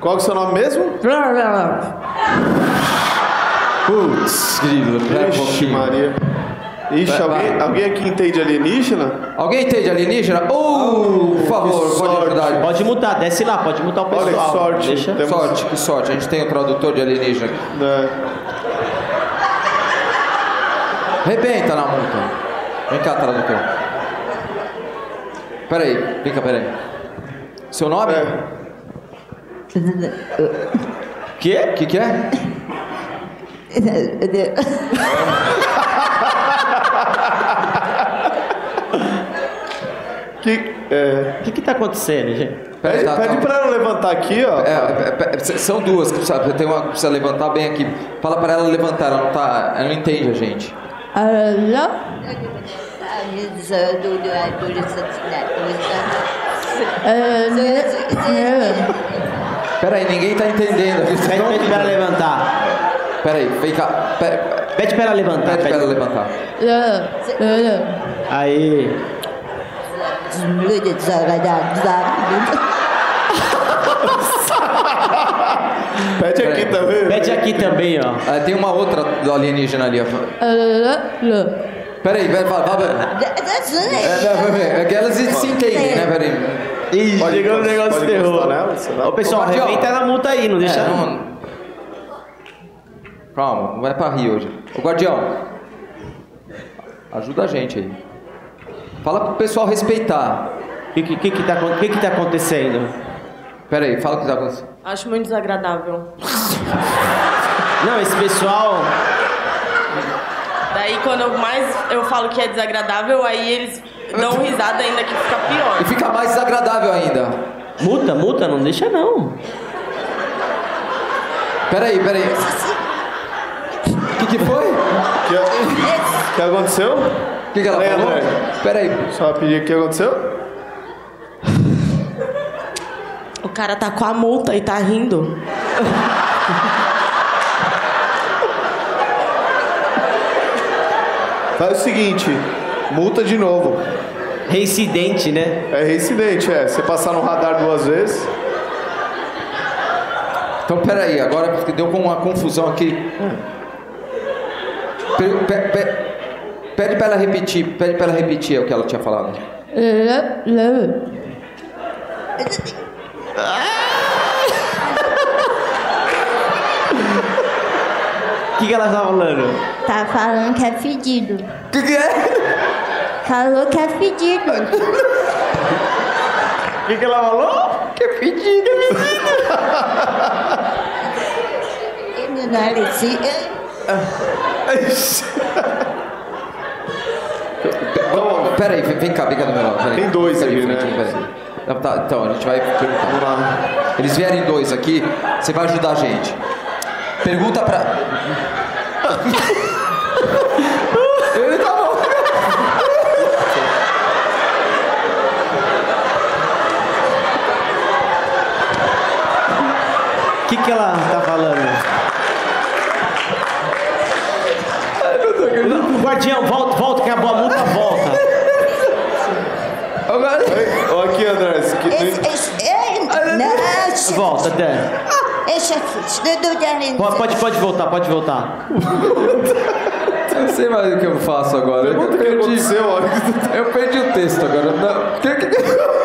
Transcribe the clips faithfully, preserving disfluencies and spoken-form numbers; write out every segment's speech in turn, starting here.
Qual que é o seu nome mesmo? Putz, grilo, pera um pouquinho. Maria. Ixi, alguém, alguém aqui entende alienígena? Alguém entende alienígena? Uh, por favor, pode ajudar. Pode mutar, desce lá, pode mutar o pessoal. Olha que sorte. Deixa. Temos... Sorte, que sorte. A gente tem o tradutor de alienígena aqui. É. Rebenta na multa. Vem cá, tradutor. Pera aí, vem cá, pera aí. Seu nome? É. Que? Que que é? Que, é... O que que tá acontecendo, gente? Pede, Tá, pede tá. pra ela levantar aqui, ó. É, é, é, são duas que precisa, tem uma que precisa levantar bem aqui. Fala pra ela levantar, ela não tá, ela não entende a gente. Pera aí, ninguém tá entendendo. Pede, pede pra ela levantar. Pera aí, vem cá. Pera, Pede pra ela levantar. pede pra ela levantar. Aí. Pede aqui também. Pede aqui também, ó. Ah, tem uma outra do alienígena ali, ó. Pera aí, vai, vai, vai. É, não, vai ver. É que elas se, se entendem, né? Pera aí. Ih, Pode chegou o encostar- negócio pode ferrou. encostar nela, será? Ô, pessoal, Ô, Guardião. arrebenta na multa aí, não deixa. É, não... Calma, não vai pra rir hoje. Ô, Guardião, ajuda a gente aí. Fala pro pessoal respeitar. O que, que, que, tá, acon- que que tá acontecendo? Pera aí, fala o que tá acontecendo. Acho muito desagradável. Não, esse pessoal. Daí quando eu mais eu falo que é desagradável, aí eles dão risada ainda que fica pior. E fica mais desagradável ainda. Multa, multa, não deixa não. Pera aí, pera aí. O que que foi? O que, que aconteceu? O que que ela Ei, falou? André. Pera aí. Só pedir o que aconteceu? O cara tá com a multa e tá rindo. Faz o seguinte, multa de novo. Reincidente, né? É reincidente, é. Você passar no radar duas vezes. Então, pera aí, agora porque deu com uma confusão aqui. Pe- pe- pe- Pede pra ela repetir, pede pra ela repetir o que ela tinha falado. O que, que ela tá falando? Tá falando que é fedido. O que que é? Falou que é fedido. O que, que ela falou? Que é pedido, Ele não é assim. Vamos, pera aí, vem, vem cá, vem cá do meu lado. pera aí. Tem dois Fica de aqui, frente, né? pera aí. Então, tá, então, a gente vai perguntar. Vamos lá. Eles vierem dois aqui, você vai ajudar a gente. Pergunta pra... Ele tá bom. O que, que ela tá falando? Guardião, volta, volta, que a boa multa volta. Agora... Ó, aqui, André. Esse aqui Esse, tem... esse, ei, não, Volta, Dan. esse aqui, do Darren. Pode, pode, pode voltar, pode voltar. Eu não sei mais o que eu faço agora. Eu Pergunta o que perdi, aconteceu, ó. eu perdi o texto agora. Não. Que, que, que...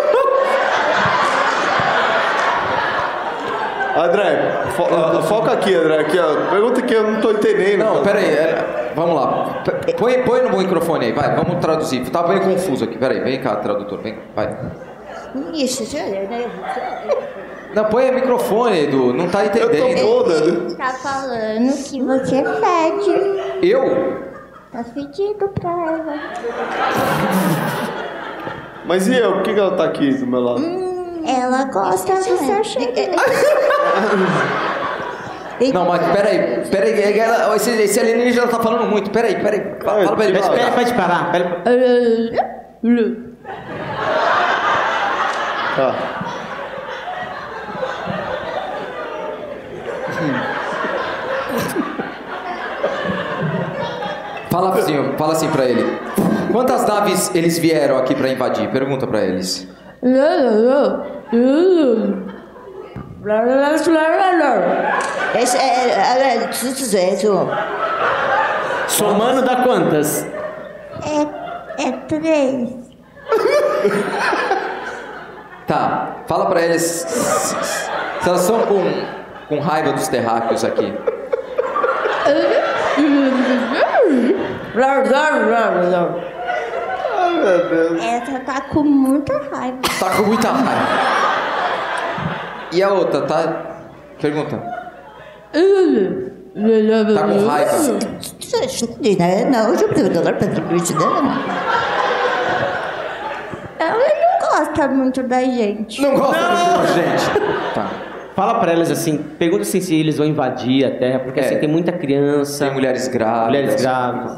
André, fo uh, foca aqui, André. Aqui, ó. Pergunta que eu não tô entendendo. Não, pera aí. é, Vamos lá. P- Põe, põe no microfone aí, vai. Vamos traduzir. Tá bem confuso aqui. Pera aí. Vem cá, tradutor. Vem, vai. Isso, né? Não, põe o microfone, Edu. Não tá Eu tô entendendo. toda. Tá falando que você fede. Eu? Tá fedido pra ela. Mas e eu? Por que, que ela tá aqui do meu lado? Ela gosta do seu cheiro. Não, mas pera aí. Pera aí. ela- Esse, esse alienígena tá falando muito. Pera aí, pera aí. Fala fala pra ele. Pede, fala. pede, pede parar. Pede... Tá. Fala assim, fala assim pra ele. Quantas naves eles vieram aqui pra invadir? Pergunta pra eles. Esse é... é tudo isso. Somando dá quantas? É... é três. Tá, fala pra eles se, se elas estão com, com raiva dos terráqueos aqui. Ai, meu Deus. Essa tá com muita raiva. Tá com muita raiva. E a outra, tá? Pergunta. Tá com raiva? Não, ela não gosta muito da gente. Não gosta muito, gente. Tá. Fala pra elas assim, pergunta assim se eles vão invadir a Terra, porque É. assim tem muita criança. Tem mulheres grávidas. Mulheres grávidas.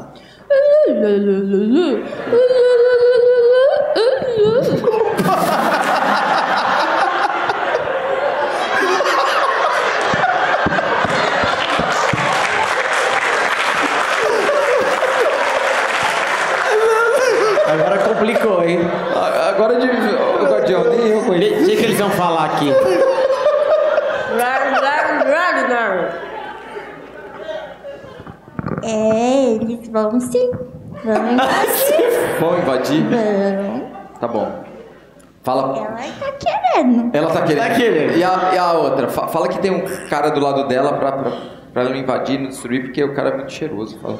Agora complicou, hein? A- Agora de. O Guardião, nem eu O conheço. que, que eles vão falar aqui? É, eles vão sim. Vão invadir. Vão invadir? Vão. Tá bom. Fala. Ela tá querendo. Ela tá querendo. Tá querendo. E a, e a outra? Fa- Fala que tem um cara do lado dela pra, pra, pra ela não invadir, não destruir, porque o cara é muito cheiroso. Fala.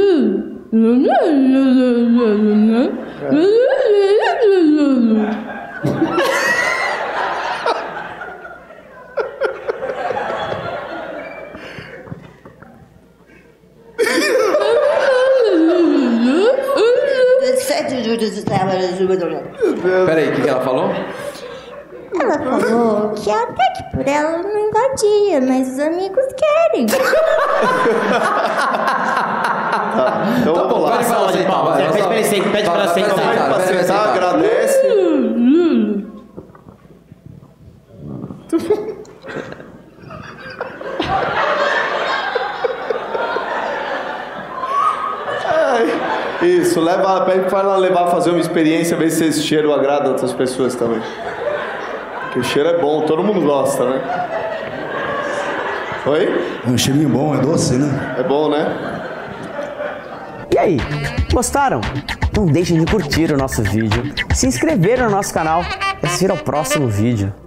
Peraí, o que, que ela falou? Ela falou que até que por ela não invadia, mas os amigos querem. Então Tá bom, vamos lá. pede pra ela Salve de sentar. palmas. vai, Pede ela pra ele só- sentar, pede pra ela vai, vai sentar. sentar, Vai vai sentar, sentar. agradece. Ai, isso, leva ela, pede pra ela levar, fazer uma experiência, ver se esse cheiro agrada outras pessoas também. Porque o cheiro é bom, todo mundo gosta, né? Oi? É um cheirinho bom, é doce, né? É bom, né? E aí, gostaram? Não deixem de curtir o nosso vídeo, se inscrever no nosso canal e assistir ao próximo vídeo.